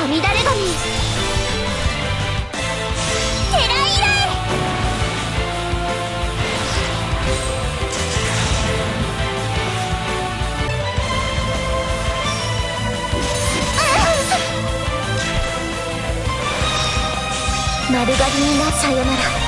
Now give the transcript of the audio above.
みだれ神テライライ。丸刈りになさよなら。